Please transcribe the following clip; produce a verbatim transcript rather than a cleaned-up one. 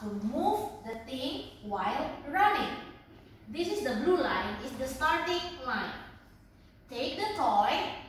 to move the thing while running. This is the blue line, is the starting line. Take the toy